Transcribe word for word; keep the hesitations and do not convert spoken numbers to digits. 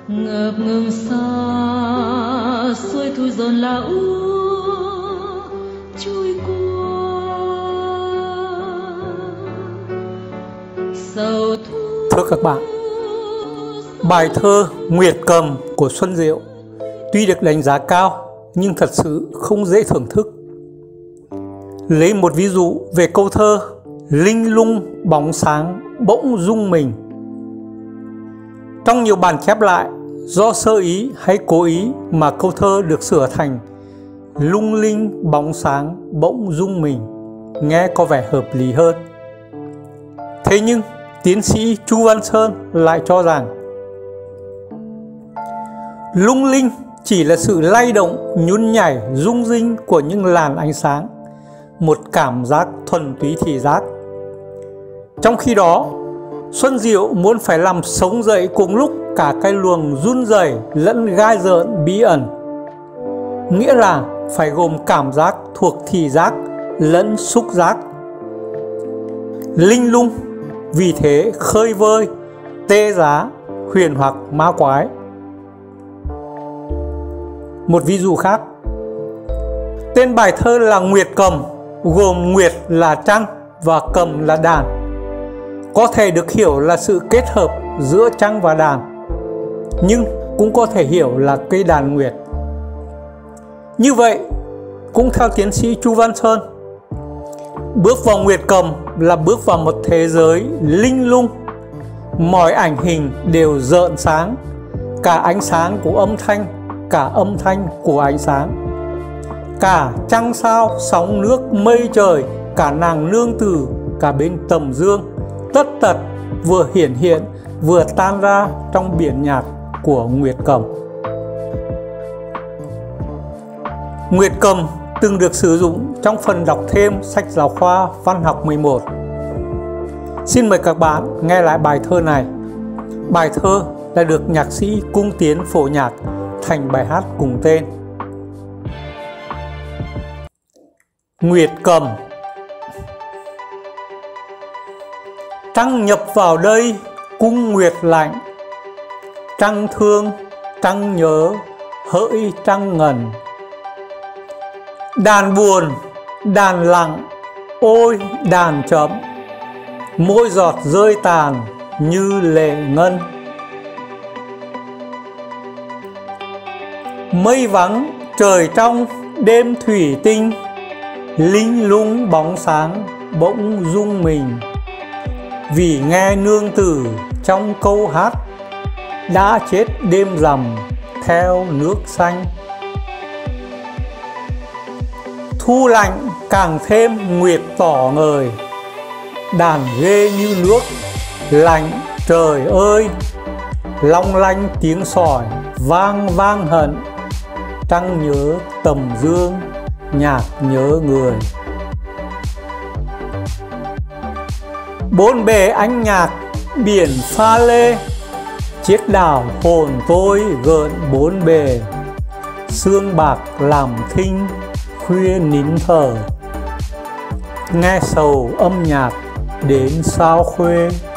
ngập ngừng xa xuôi thu dồn là úa trôi qua sầu thu. Thưa các bạn, bài thơ Nguyệt Cầm của Xuân Diệu tuy được đánh giá cao nhưng thật sự không dễ thưởng thức. Lấy một ví dụ về câu thơ linh lung bóng sáng bỗng rung mình. Trong nhiều bản chép lại, do sơ ý hay cố ý mà câu thơ được sửa thành lung linh bóng sáng bỗng rung mình, nghe có vẻ hợp lý hơn. Thế nhưng tiến sĩ Chu Văn Sơn lại cho rằng lung linh chỉ là sự lay động, nhún nhảy, rung rinh của những làn ánh sáng, một cảm giác thuần túy thị giác. Trong khi đó, Xuân Diệu muốn phải làm sống dậy cùng lúc cả cái luồng run rẩy lẫn gai rợn bí ẩn, nghĩa là phải gồm cảm giác thuộc thị giác lẫn xúc giác. Linh lung vì thế khơi vơi, tê giá, huyền hoặc ma quái. Một ví dụ khác, tên bài thơ là Nguyệt Cầm, gồm Nguyệt là trăng và Cầm là đàn, có thể được hiểu là sự kết hợp giữa trăng và đàn, nhưng cũng có thể hiểu là cây đàn nguyệt. Như vậy, cũng theo tiến sĩ Chu Văn Sơn, bước vào Nguyệt Cầm là bước vào một thế giới linh lung, mọi ảnh hình đều rợn sáng, cả ánh sáng của âm thanh, cả âm thanh của ánh sáng, cả trăng sao, sóng nước, mây trời, cả nàng nương tử, cả bên tầm dương, tất tật vừa hiển hiện vừa tan ra trong biển nhạc của Nguyệt Cầm. Nguyệt Cầm từng được sử dụng trong phần đọc thêm sách giáo khoa văn học mười một. Xin mời các bạn nghe lại bài thơ này. Bài thơ đã được nhạc sĩ Cung Tiến phổ nhạc thành bài hát cùng tên. Nguyệt Cầm. Trăng nhập vào đây cung nguyệt lạnh, trăng thương, trăng nhớ, hỡi trăng ngần. Đàn buồn, đàn lặng, ôi đàn chậm, mỗi giọt rơi tàn như lệ ngân. Mây vắng, trời trong, đêm thủy tinh, linh lung bóng sáng bỗng rung mình. Vì nghe nương tử trong câu hát, đã chết đêm rằm theo nước xanh. Thu lạnh càng thêm nguyệt tỏ ngời, đàn ghê như nước, lạnh trời ơi. Long lanh tiếng sỏi vang vang hận, trăng nhớ tầm dương, nhạc nhớ người. Bốn bề ánh nhạc biển pha lê, chiếc đảo hồn tôi gợn bốn bề. Sương bạc làm thinh khuya nín thở, nghe sầu âm nhạc đến sao khuê.